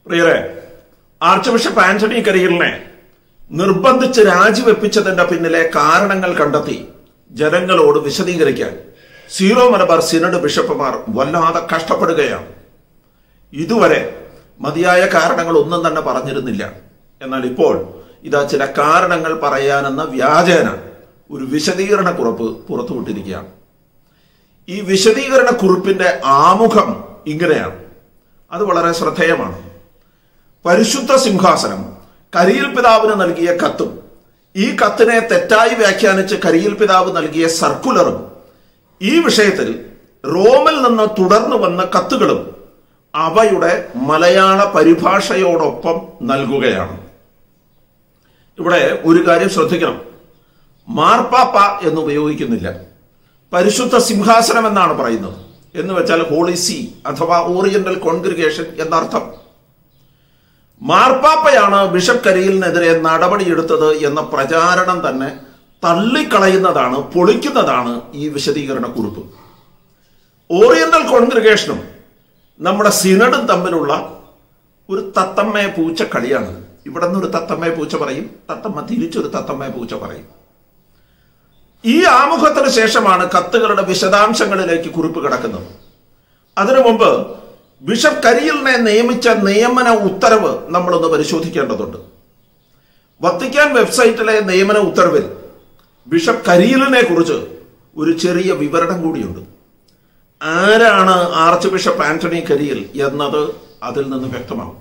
പ്രിയരെ, arch bishop Antony കരിയലിനെ നിർബന്ധിച്ച് രാജിവെപ്പിച്ചതിന്റെ പിന്നിലെ കാരണങ്ങൾ കണ്ടെത്തി ജനങ്ങളോട് വിശദീകരിക്കാൻ സീറോ മലബാർ സിനഡ് ബിഷപ്പുമാർ വല്ലാതെ കഷ്ടപ്പെടുകയാണ്. ഇതുവരെ മതിയായ കാരണങ്ങൾ ഒന്നും തന്നെ പറഞ്ഞിരുന്നില്ല. എന്നാൽ ഇപ്പോൾ ഇതാ ചില കാരണങ്ങൾ പറയാനെന്ന വ്യാജേന ഒരു വിശദീകരണ കുറിപ്പ് പുറത്തുവിട്ടിരിക്കുകയാണ്. ഈ വിശദീകരണ കുറിപ്പിന്റെ ആമുഖം ഇങ്ങനെയാണ്. അത് വളരെ ശ്രദ്ധേയമാണ്. പരിശുദ്ധ സിംഹാസനം കരിയിൽ പിതാവിന് നൽകിയ കത്തും ഈ കത്തിനെ തെറ്റായി വ്യാഖ്യാനിച്ച് കരിയിൽ പിതാവ് നൽകിയ സർക്കുലറും ഈ വിഷയത്തിൽ റോമിൽ നിന്ന് തുടർന്നു വന്ന കത്തുകളും അവയുടെ മലയാള പരിഭാഷയോടൊപ്പം നൽകുകയാണ്. ഇവിടെ ഒരു കാര്യം ശ്രദ്ധിക്കണം. മാർപ്പാപ്പ എന്ന് ഉപയോഗിക്കുന്നില്ല, പരിശുദ്ധ സിംഹാസനം എന്നാണ് പറയുന്നത്. എന്ന് വെച്ചാൽ ഹോളി സീ അഥവാ ഓറിയന്റൽ കോൺഗ്രിഗേഷൻ എന്നർത്ഥം. മാർപ്പാപ്പയാണ് ബിഷപ്പ് കരിയലിനെതിരെ നടപടിയെടുത്തത് എന്ന പ്രചാരണം തന്നെ തള്ളിക്കളയുന്നതാണ്, പൊളിക്കുന്നതാണ് ഈ വിശദീകരണ കുറിപ്പ്. ഓറിയന്റൽ കോൺഗ്രിഗേഷനും നമ്മുടെ സിനഡും തമ്മിലുള്ള ഒരു തത്തമ്മയെ പൂച്ച കളിയാണ്. ഇവിടെ നിന്ന് ഒരു തത്തമ്മയെ പൂച്ച പറയും, തത്തമ്മ തിരിച്ചൊരു തത്തമ്മയെ പൂച്ച പറയും. ഈ ആമുഖത്തിന് ശേഷമാണ് കത്തുകളുടെ വിശദാംശങ്ങളിലേക്ക് കുറിപ്പ് കിടക്കുന്നത്. അതിനു മുമ്പ് ബിഷപ്പ് കരിയലിനെ നിയമിച്ച നിയമന ഉത്തരവ് നമ്മളൊന്ന് പരിശോധിക്കേണ്ടതുണ്ട്. വത്തിക്കാൻ വെബ്സൈറ്റിലെ നിയമന ഉത്തരവിൽ ബിഷപ്പ് കരിയലിനെ കുറിച്ച് ഒരു ചെറിയ വിവരണം കൂടിയുണ്ട്. ആരാണ് ആർച്ച് ബിഷപ്പ് ആന്റണി കരിയൽ എന്നത് അതിൽ നിന്ന് വ്യക്തമാകും.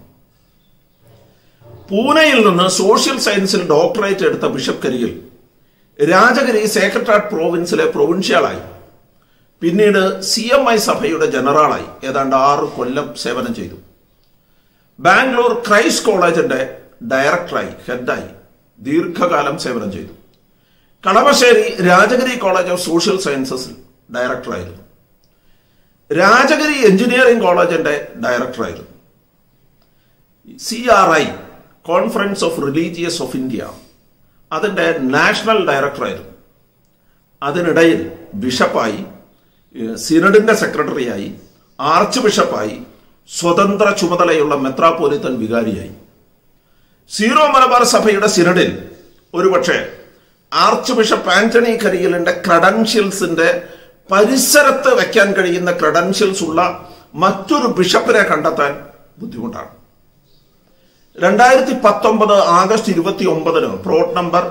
പൂനെയിൽ നിന്ന് സോഷ്യൽ സയൻസിൽ ഡോക്ടറേറ്റ് എടുത്ത ബിഷപ്പ് കരിയൽ രാജഗിരി സേക്രട്ടേറിയറ്റ് പ്രോവിൻസിലെ പ്രൊവിൻഷ്യലായി, പിന്നീട് CMI സഭയുടെ ജനറലായി ഏതാണ്ട് 6 കൊല്ലം സേവനം ചെയ്തു. ബാംഗ്ലൂർ ക്രൈസ്റ്റ് കോളേജിന്റെ ഡയറക്ടറായി, ഹെഡായി ദീർഘകാലം സേവനം ചെയ്തു. Kalamassery Rajagiri college of social സയൻസസിൽ ഡയറക്ടറായിരുന്നു. രാജഗിരി എഞ്ചിനീയറിംഗ് കോളേജിന്റെ ഡയറക്ടറായിരുന്നു. CRI conference of religious of India അതിന്റെ നാഷണൽ ഡയറക്ടറായിരുന്നു. അതിനിടയിൽ ബിഷപ്പായി, സിനഡിന്റെ സെക്രട്ടറിയായി, ആർച്ച് ബിഷപ്പായി, സ്വതന്ത്ര ചുമതലയുള്ള മെത്രാപ്പോലിത്തൻ വികാരിയായി. സീറോ മലബാർ സഭയുടെ സിനഡിൽ ഒരുപക്ഷെ ആർച്ച് ബിഷപ്പ് ആന്റണി കരിയലിന്റെ ക്രെഡൻഷ്യൽസിന്റെ പരിസരത്ത് വെക്കാൻ കഴിയുന്ന ക്രെഡൻഷ്യൽസ് ഉള്ള മറ്റൊരു ബിഷപ്പിനെ കണ്ടെത്താൻ ബുദ്ധിമുട്ടാണ്. 2019 ആഗസ്റ്റ് 29 പ്രോട്ട് നമ്പർ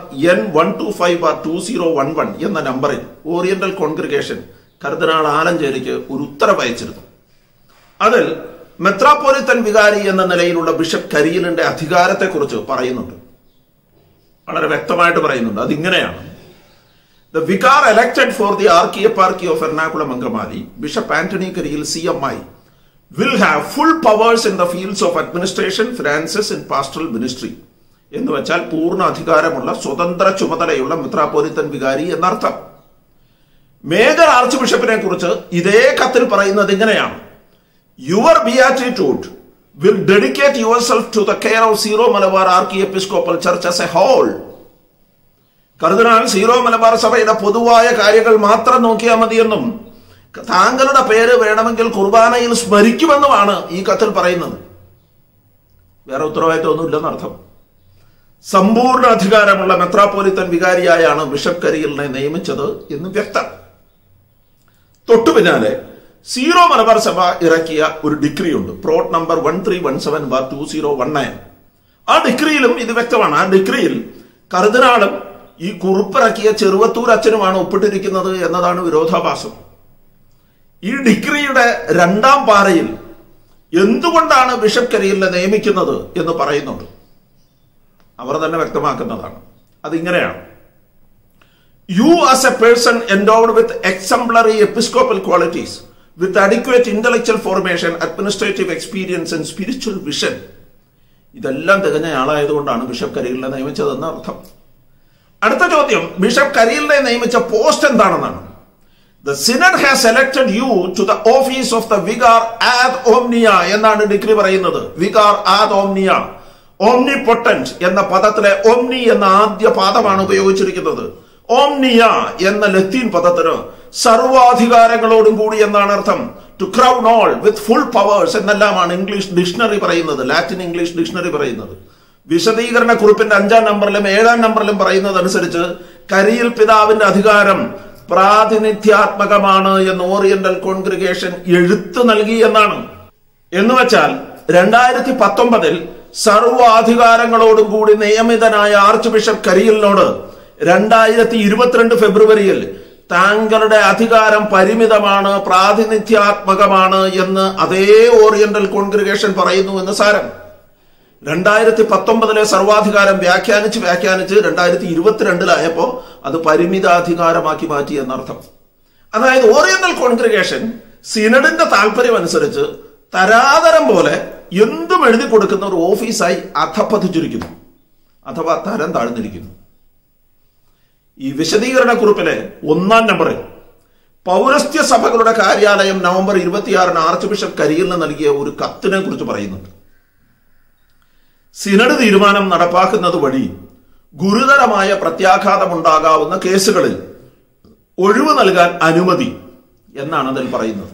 N125/2011 എന്ന നമ്പറിൽ ഓറിയന്റൽ കോൺഗ്രിഗേഷൻ കർദിനാൾ ആലഞ്ചേരിക്ക് ഒരു ഉത്തരവ് അയച്ചിരുന്നു. അതിൽ മെത്രാപ്പോലിത്തൻ വികാരി എന്ന നിലയിലുള്ള ബിഷപ്പ് കരിയലിന്റെ അധികാരത്തെക്കുറിച്ച് പറയുന്നുണ്ട്. വളരെ വ്യക്തമായിട്ട് പറയുന്നുണ്ട്. അതിങ്ങനെയാണ്: The vicar elected for the Archieparchy of Ernakulam Angamali, Bishop Anthony Kariyal CMI, will have full powers in the fields of administration, finances and pastoral ministry. എന്ന് വെച്ചാൽ പൂർണ്ണ അധികാരമുള്ള സ്വതന്ത്ര ചുമതലയുള്ള മെത്രാപ്പോലിത്തൻ വികാരി എന്നർത്ഥം. മേജർ ആർച്ച് ബിഷപ്പിനെ കുറിച്ച് ഇതേ കത്തിൽ പറയുന്നത് ഇങ്ങനെയാണ്: Your beatitude will dedicate yourself to the care of Syro Malabar Archiepiscopal Church as a whole. കർദിനാൾ സീറോ മലബാർ സഭയുടെ പൊതുവായ കാര്യങ്ങൾ മാത്രം നോക്കിയാൽ മതിയെന്നും താങ്കളുടെ പേര് വേണമെങ്കിൽ കുർബാനയിൽ സ്മരിക്കുമെന്നുമാണ് ഈ കത്തിൽ പറയുന്നത്. വേറെ ഉത്തരവാദിത്തമൊന്നുമില്ലെന്നർത്ഥം. സമ്പൂർണ്ണ അധികാരമുള്ള മെത്രാപ്പോലിത്തൻ വികാരിയായാണ് ബിഷപ്പ് കരിയലിനെ നിയമിച്ചത് എന്ന് വ്യക്തം. തൊട്ടു പിന്നാലെ സീറോ മലബാർ സഭ ഇറക്കിയ ഒരു ഡിഗ്രി ഉണ്ട്, പ്രോട്ട് നമ്പർ 1317/2019. ആ ഡിഗ്രിയിലും ഇത് വ്യക്തമാണ്. ആ ഡിഗ്രിയിൽ കർദിനാളും ഈ കുറിപ്പിറക്കിയ ചെറുവത്തൂർ അച്ഛനുമാണ് ഒപ്പിട്ടിരിക്കുന്നത് എന്നതാണ് വിരോധാഭാസം. ഈ ഡിഗ്രിയുടെ 2ാം പാരയിൽ എന്തുകൊണ്ടാണ് ബിഷപ്പ് കരിയലിനെ നിയമിക്കുന്നത് എന്ന് പറയുന്നുണ്ട്. അവർ തന്നെ വ്യക്തമാക്കുന്നതാണ്. അതിങ്ങനെയാണ്: You as a person endowed with exemplary episcopal qualities, with adequate intellectual formation, administrative experience and spiritual vision. ഇതെല്ലാം തികഞ്ഞ ആളായതുകൊണ്ടാണ് ബിഷപ്പ് കരിയലിനെ നിയമിച്ചതെന്ന് അർത്ഥം. അടുത്ത ചോദ്യം, ബിഷപ്പ് കരിയലിനെ നിയമിച്ച പോസ്റ്റ് എന്താണെന്നാണ്. The synod has elected you to the office of the vicar ad omnia എന്നാണ് decree പറയുന്നത്. vicar ad omnia, omnipotent എന്ന പദത്തിലെ omni എന്ന ആദ്യ പാദമാണ് ഉപയോഗിച്ചിരിക്കുന്നത്. omnia എന്ന ലത്തീൻ പദത്തിന് സർവാധികാരങ്ങളോടും കൂടി എന്നാണ് അർത്ഥം. To crown all with full powers എന്നെല്ലാമാണ് ഇംഗ്ലീഷ് ഡിക്ഷണറി പറയുന്നത്, ലാറ്റിൻ ഇംഗ്ലീഷ് ഡിക്ഷണറി പറയുന്നത്. വിശദീകരണ കുറിപ്പിന്റെ 5-ാം നമ്പറിലും 7-ാം നമ്പറിലും പറയുന്നത് അനുസരിച്ച് കരിയിൽ പിതാവിന്റെ അധികാരം പ്രാതിനിധ്യാത്മകമാണ് എന്ന് ഓറിയന്റൽ കോൺഗ്രിഗേഷൻ എഴുത്ത് നൽകി എന്നാണ്. എന്നുവെച്ചാൽ 2019 സർവാധികാരങ്ങളോടും കൂടി നിയമിതനായ ആർച്ച് ബിഷപ്പ് കരിയിലിനോട് 2022 ഫെബ്രുവരിയിൽ താങ്കളുടെ അധികാരം പരിമിതമാണ്, പ്രാതിനിധ്യാത്മകമാണ് എന്ന് അതേ ഓറിയന്റൽ കോൺഗ്രിഗേഷൻ പറയുന്നു എന്ന് സാരം. 2019 സർവാധികാരം വ്യാഖ്യാനിച്ച് 2022 അത് പരിമിതാധികാരമാക്കി മാറ്റി എന്നർത്ഥം. അതായത് ഓറിയന്റൽ കോൺഗ്രിഗേഷൻ സിനഡിന്റെ താല്പര്യം അനുസരിച്ച് തരാതരം പോലെ എന്തും എഴുതി കൊടുക്കുന്ന ഒരു ഓഫീസായി അധപ്പതിച്ചിരിക്കുന്നു, അഥവാ തരം താഴ്ന്നിരിക്കുന്നു. ഈ വിശദീകരണ കുറിപ്പിലെ 1-ാം നമ്പറിൽ പൗരസ്ത്യ സഭകളുടെ കാര്യാലയം നവംബർ 26 ആർച്ച് ബിഷപ്പ് കരിയിലിന് നൽകിയ ഒരു കത്തിനെ കുറിച്ച് പറയുന്നുണ്ട്. സിനഡ് തീരുമാനം നടപ്പാക്കുന്നത് വഴി ഗുരുതരമായ പ്രത്യാഘാതമുണ്ടാകാവുന്ന കേസുകളിൽ ഒഴിവ് നൽകാൻ അനുമതി എന്നാണ് അതിൽ പറയുന്നത്.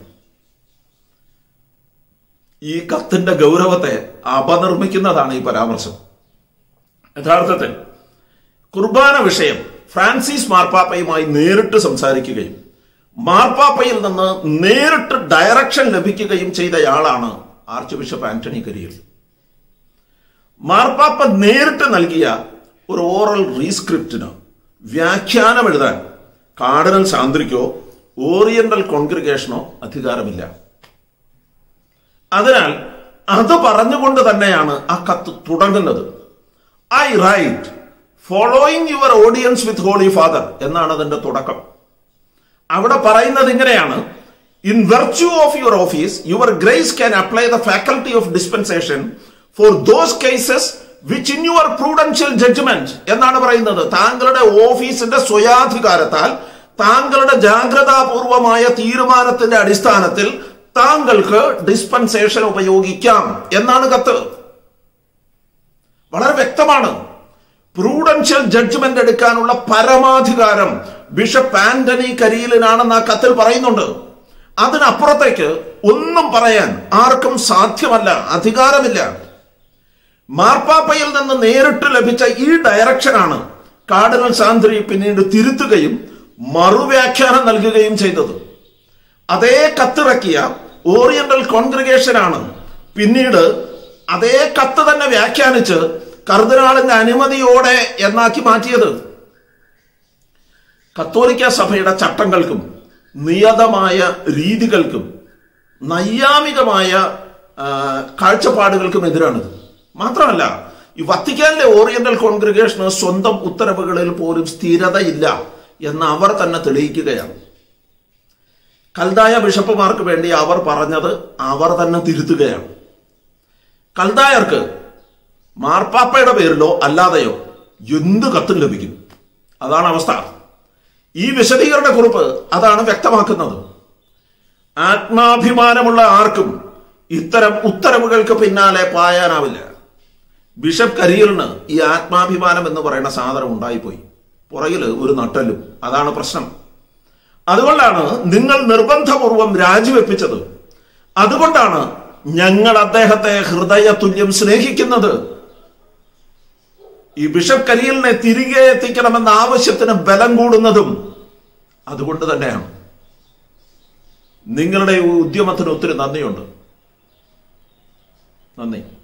ഈ കത്തിന്റെ ഗൗരവത്തെ അപനിർമ്മിക്കുന്നതാണ് ഈ പരാമർശം. യഥാർത്ഥത്തിൽ കുർബാന വിഷയം ഫ്രാൻസിസ് മാർപ്പാപ്പയുമായി നേരിട്ട് സംസാരിക്കുകയും മാർപ്പാപ്പയിൽ നിന്ന് നേരിട്ട് ഡയറക്ഷൻ ലഭിക്കുകയും ചെയ്തയാളാണ് ആർച്ച് ബിഷപ്പ് ആന്റണി കരിയിൽ. മാർപ്പാപ്പ നേരിട്ട് നൽകിയ ഒരു ഓറൽ റീസ്ക്രിപ്റ്റിന് വ്യാഖ്യാനം എഴുതാൻ കാർഡിനൽ സാന്ദ്രിക്കോ ഓറിയന്റൽ കോൺഗ്രിഗേഷനോ അധികാരമില്ല. അതിനാൽ അത് പറഞ്ഞുകൊണ്ട് തന്നെയാണ് ആ കത്ത് തുടങ്ങുന്നത്. I write following your audience with holy father എന്നാണ് അതിന്റെ തുടക്കം. അവിടെ പറയുന്നത് ഇങ്ങനെയാണ്: in virtue of your office your grace can apply the faculty of dispensation for those cases which in your prudential judgment എന്നാണ് പറയുന്നത്. താങ്കളുടെ ഓഫീസിന്റെ സ്വയാധികാരത്താൽ താങ്കളുടെ ജാഗ്രതാപൂർവമായ തീരുമാനത്തിന്റെ അടിസ്ഥാനത്തിൽ താങ്കൾക്ക് ഡിസ്പെൻസേഷൻ ഉപയോഗിക്കാം എന്നാണ് കത്ത്. വളരെ വ്യക്തമാണ്. പ്രൂഡൻഷ്യൽ ജഡ്ജ്മെന്റ് എടുക്കാനുള്ള പരമാധികാരം ബിഷപ്പ് ആന്റണി കരിയിലിനാണെന്ന് ആ കത്തിൽ പറയുന്നുണ്ട്. അതിനപ്പുറത്തേക്ക് ഒന്നും പറയാൻ ആർക്കും സാധ്യമല്ല, അധികാരമില്ല. മാർപ്പാപ്പയിൽ നിന്ന് നേരിട്ട് ലഭിച്ച ഈ ഡയറക്ഷനാണ് കാർഡിനൽ സാന്ദ്രി പിന്നീട് തിരുത്തുകയും മറുവ്യാഖ്യാനം നൽകുകയും ചെയ്തത്. അതേ കത്തിറക്കിയ ഓറിയന്റൽ കോൺഗ്രിഗേഷനാണ് പിന്നീട് അതേ കത്ത് തന്നെ വ്യാഖ്യാനിച്ച് കർദിനാളിന്റെ അനുമതിയോടെ എന്നാക്കി മാറ്റിയത്. കത്തോലിക്ക സഭയുടെ ചട്ടങ്ങൾക്കും നിയതമായ രീതികൾക്കും നൈയാമികമായ കാഴ്ചപ്പാടുകൾക്കും എതിരാണിത്. മാത്രമല്ല, ഈ വത്തിക്കാനിലെ ഓറിയന്റൽ കോൺഗ്രിഗേഷന് സ്വന്തം ഉത്തരവുകളിൽ പോലും സ്ഥിരതയില്ല എന്ന് അവർ തന്നെ തെളിയിക്കുകയാണ്. കൽദായ ബിഷപ്പുമാർക്ക് വേണ്ടി അവർ പറഞ്ഞത് അവർ തന്നെ തിരുത്തുകയാണ്. കൽദായർക്ക് മാർപ്പാപ്പയുടെ പേരിലോ അല്ലാതെയോ എന്ത് കത്തും ലഭിക്കും. അതാണ് അവസ്ഥ. ഈ വിശദീകരണ കുറിപ്പ് അതാണ് വ്യക്തമാക്കുന്നത്. ആത്മാഭിമാനമുള്ള ആർക്കും ഇത്തരം ഉത്തരവുകൾക്ക് പിന്നാലെ പായാനാവില്ല. ബിഷപ്പ് കരിയിലിന് ഈ ആത്മാഭിമാനം എന്ന് പറയുന്ന സാധനം ഉണ്ടായിപ്പോയി. പുറകിൽ ഒരു നട്ടലും. അതാണ് പ്രശ്നം. അതുകൊണ്ടാണ് നിങ്ങൾ നിർബന്ധപൂർവം രാജിവെപ്പിച്ചത്. അതുകൊണ്ടാണ് ഞങ്ങൾ അദ്ദേഹത്തെ ഹൃദയതുല്യം സ്നേഹിക്കുന്നത്. ഈ ബിഷപ്പ് കരിയിലിനെ തിരികെ എത്തിക്കണമെന്ന ആവശ്യത്തിന് ബലം കൂടുന്നതും അതുകൊണ്ട് തന്നെയാണ്. നിങ്ങളുടെ ഉദ്യമത്തിന് ഒത്തിരി നന്ദിയുണ്ട്. നന്ദി.